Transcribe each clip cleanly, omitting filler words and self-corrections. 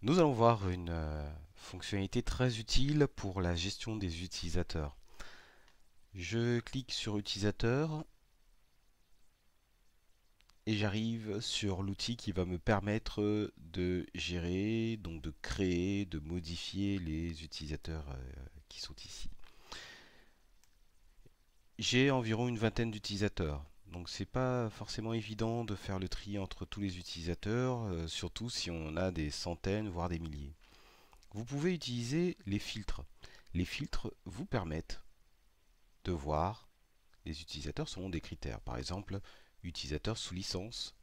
Nous allons voir une fonctionnalité très utile pour la gestion des utilisateurs. Je clique sur utilisateur et j'arrive sur l'outil qui va me permettre de gérer, donc de créer, de modifier les utilisateurs qui sont ici. J'ai environ une vingtaine d'utilisateurs. Donc c'est pas forcément évident de faire le tri entre tous les utilisateurs, surtout si on a des centaines voire des milliers. Vous pouvez utiliser les filtres. Les filtres vous permettent de voir les utilisateurs selon des critères. Par exemple, utilisateurs sous licence.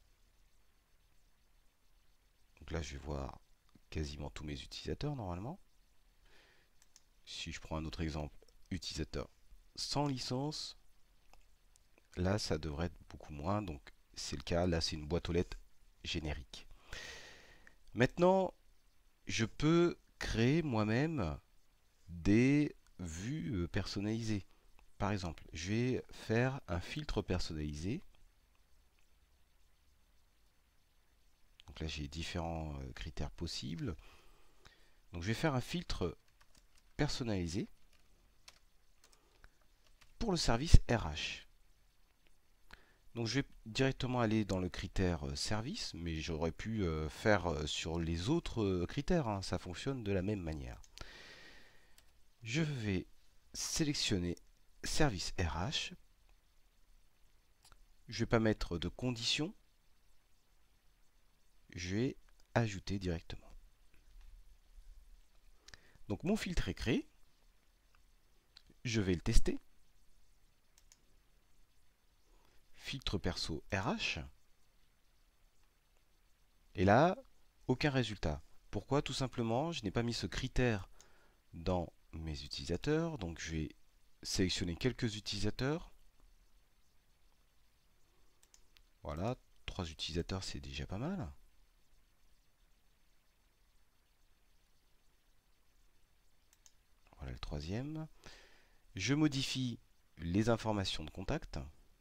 Donc là, je vais voir quasiment tous mes utilisateurs normalement. Si je prends un autre exemple, utilisateur sans licence, là, ça devrait être beaucoup moins. Donc, c'est le cas. Là, c'est une boîte aux lettres générique. Maintenant, je peux créer moi-même des vues personnalisées. Par exemple, je vais faire un filtre personnalisé. Donc là, j'ai différents critères possibles. Donc je vais faire un filtre personnalisé pour le service RH. Donc je vais directement aller dans le critère service, mais j'aurais pu faire sur les autres critères, hein, ça fonctionne de la même manière. Je vais sélectionner service RH. Je ne vais pas mettre de conditions. Je vais ajouter directement. Donc mon filtre est créé. Je vais le tester. Filtre perso RH. Et là, aucun résultat. Pourquoi? Tout simplement, je n'ai pas mis ce critère dans mes utilisateurs. Donc je vais sélectionner quelques utilisateurs. Voilà, 3 utilisateurs, c'est déjà pas mal. Voilà le troisième. Je modifie les informations de contact.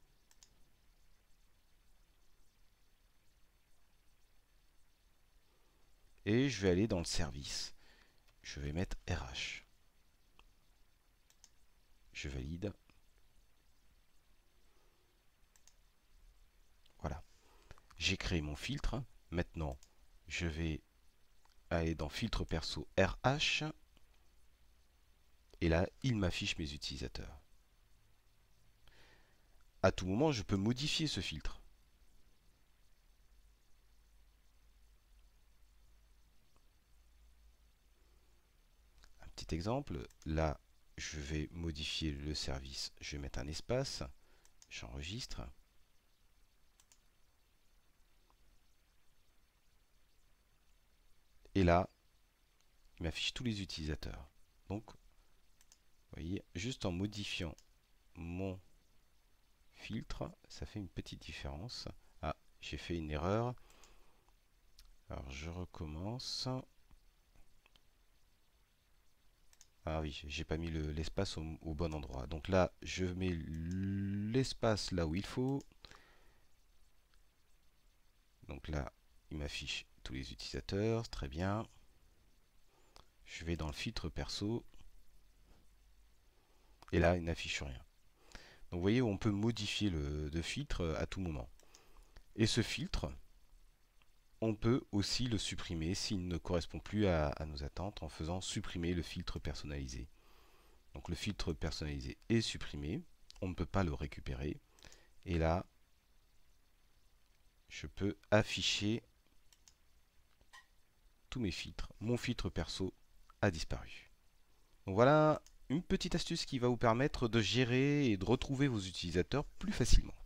Et je vais aller dans le service. Je vais mettre RH. Je valide. Voilà. J'ai créé mon filtre. Maintenant, je vais aller dans filtre perso RH. Et là, il m'affiche mes utilisateurs. À tout moment, je peux modifier ce filtre. Un petit exemple, là, je vais modifier le service. Je vais mettre un espace. J'enregistre. Et là, il m'affiche tous les utilisateurs. Donc, vous voyez, juste en modifiant mon filtre, ça fait une petite différence. Ah, j'ai fait une erreur. Alors, je recommence. Ah oui, j'ai pas mis l'espace au bon endroit. Donc là, je mets l'espace là où il faut. Donc là, il m'affiche tous les utilisateurs, très bien. Je vais dans le filtre perso. Et là, il n'affiche rien. Donc vous voyez, on peut modifier le filtre à tout moment. Et ce filtre, on peut aussi le supprimer s'il ne correspond plus à nos attentes en faisant supprimer le filtre personnalisé. Donc le filtre personnalisé est supprimé, on ne peut pas le récupérer. Et là, je peux afficher tous mes filtres. Mon filtre perso a disparu. Donc voilà une petite astuce qui va vous permettre de gérer et de retrouver vos utilisateurs plus facilement.